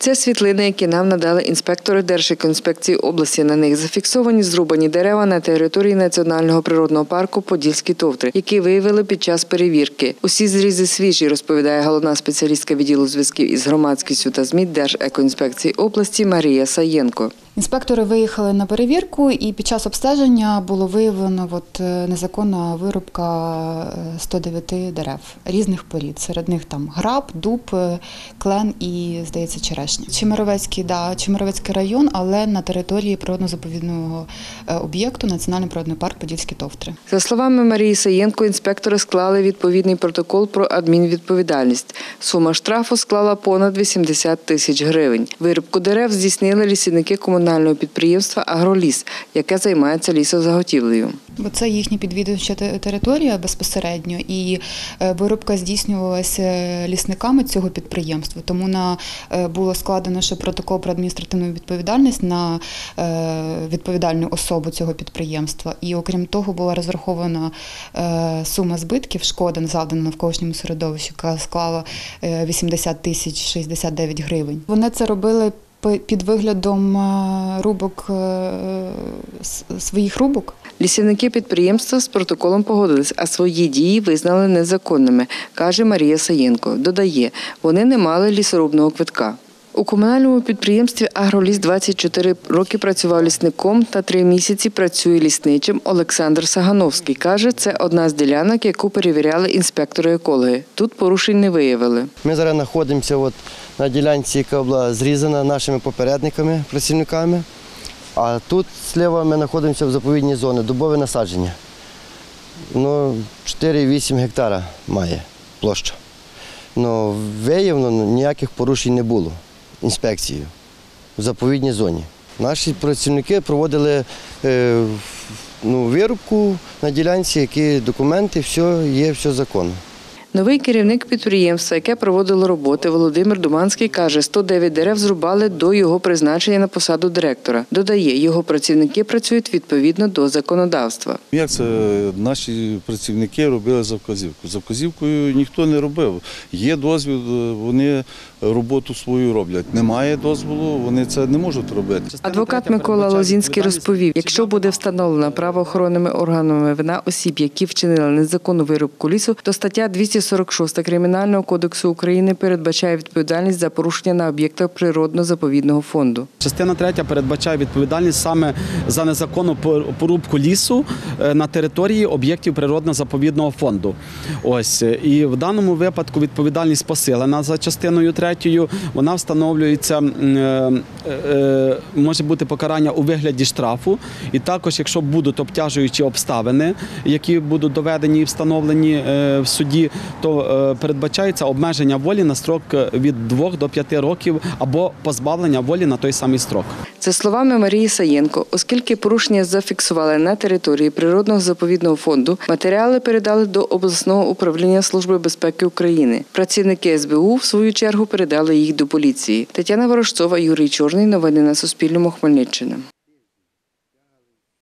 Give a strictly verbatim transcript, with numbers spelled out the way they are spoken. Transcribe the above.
Це світлини, які нам надали інспектори Держекоінспекції області. На них зафіксовані зрубані дерева на території Національного природного парку «Подільські товтри», які виявили під час перевірки. Усі зрізи свіжі, розповідає головна спеціалістка відділу зв'язків із громадськістю та ЗМІ Держекоінспекції області Марія Саєнко. Інспектори виїхали на перевірку, і під час обстеження було виявлено от, незаконна вирубка сто дев'ять дерев різних порід. Серед них там граб, дуб, клен і, здається, черешня. Чемеровецький, да, Чемеровецький район, але на території природно-заповідного об'єкту Національний природний парк «Подільські товтри». За словами Марії Саєнко, інспектори склали відповідний протокол про адмінвідповідальність. Сума штрафу склала понад вісімдесят тисяч гривень. Вирубку дерев здійснили лісівники комунального підприємства «Агроліс», яке займається лісозаготівлею. Бо це їхня підвідувача територія безпосередньо, і вирубка здійснювалася лісниками цього підприємства. Тому на, було складено ще протокол про адміністративну відповідальність на відповідальну особу цього підприємства. І окрім того, була розрахована сума збитків, шкода завдана навколишньому середовищу, яка склала вісімдесят тисяч шістдесят дев'ять гривень. Вони це робили під виглядом рубок, своїх рубок. Лісівники підприємства з протоколом погодились, а свої дії визнали незаконними, каже Марія Саєнко. Додає, вони не мали лісорубного квитка. У комунальному підприємстві «Агроліс» двадцять чотири роки працював лісником та три місяці працює лісничим Олександр Сагановський. Каже, це одна з ділянок, яку перевіряли інспектори-екологи. Тут порушень не виявили. Ми зараз знаходимося от на ділянці, яка була зрізана нашими попередниками, працівниками. А тут зліва ми знаходимося в заповідній зоні, дубове насадження. Ну, чотири-вісім гектара має площа. Ну, виявлено, ніяких порушень не було інспекцією в заповідній зоні. Наші працівники проводили е, ну, вирубку на ділянці, які документи, все є, все законно. Новий керівник підприємства, яке проводило роботи, Володимир Думанський, каже, сто дев'ять дерев зрубали до його призначення на посаду директора. Додає, його працівники працюють відповідно до законодавства. Як це наші працівники робили за вказівку? За вказівкою ніхто не робив. Є дозвіл, вони роботу свою роблять. Немає дозволу, вони це не можуть робити. Адвокат Микола Лозінський розповів, якщо буде встановлена правоохоронними органами вина осіб, які вчинили незаконну вирубку лісу, то стаття двісті сорок шість Кримінального кодексу України передбачає відповідальність за порушення на об'єктах природно-заповідного фонду. Частина третя передбачає відповідальність саме за незаконну порубку лісу на території об'єктів природно-заповідного фонду. Ось. І в даному випадку відповідальність посилена за частиною третьою. Вона встановлюється, може бути покарання у вигляді штрафу. І також, якщо будуть обтяжуючі обставини, які будуть доведені і встановлені в суді, то передбачається обмеження волі на строк від двох до п'яти років або позбавлення волі на той самий строк. За словами Марії Саєнко, оскільки порушення зафіксували на території природного заповідного фонду, матеріали передали до обласного управління Служби безпеки України. Працівники ес бе у, в свою чергу, передали їх до поліції. Тетяна Ворожцова, Юрій Чорний. Новини на Суспільному. Хмельниччина.